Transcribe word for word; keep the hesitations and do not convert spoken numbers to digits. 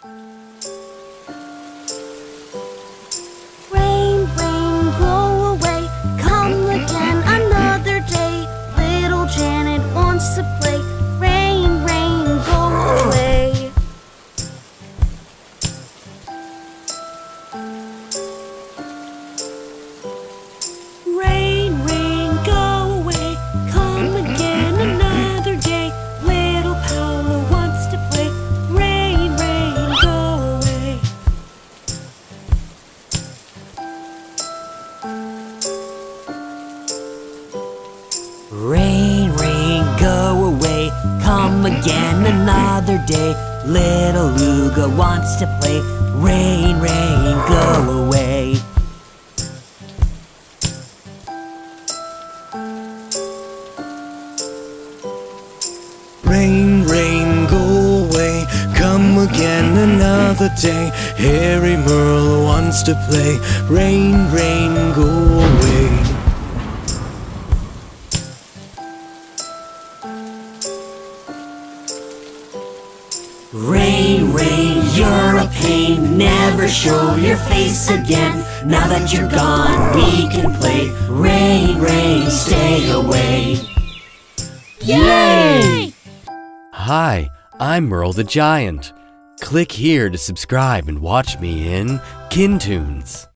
Rain, rain, go away, come again another day. Little Janet wants to play. Rain, rain, go away. Rain, rain, go away, come again another day. Little Paolo wants to play. Rain, rain, go away. Rain, rain, go away, come again another day. Little Uga wants to play. Rain, rain, go away. Rain, rain, go away, come again another day. Harry Merle wants to play. Rain, rain, go away. Rain, rain, you're a pain, never show your face again. Now that you're gone, we can play. Rain, rain, stay away. Yay! Hi, I'm Merle the Giant. Click here to subscribe and watch me in KinToons.